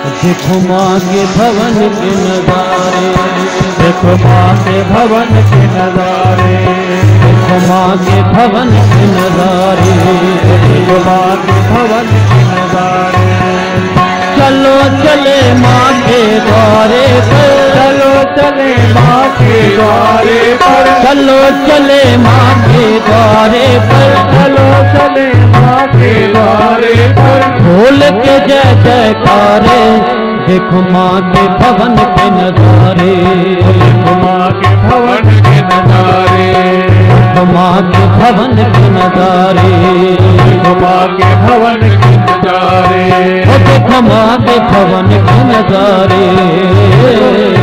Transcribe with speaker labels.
Speaker 1: देखो माँ के भवन के नजारे,
Speaker 2: देखो माँ के भवन के नजारे,
Speaker 1: देखो माँ के भवन के नजारे,
Speaker 2: देखो माँ के भवन के नजारे।
Speaker 1: चलो चले माँ के द्वारे पर,
Speaker 2: चलो चले माँ के द्वारे पर,
Speaker 1: चलो चले माँ के द्वारे पर,
Speaker 2: चलो चले माँ के द्वारे पर।
Speaker 1: खोल के जय जयकारे, देखो माँ के भवन के नजारे,
Speaker 2: देखो माँ के भवन के नजारे,
Speaker 1: देखो माँ के भवन के नजारे,
Speaker 2: देखो माँ के भवन के नजारे,
Speaker 1: देखो माँ के भवन के नजारे।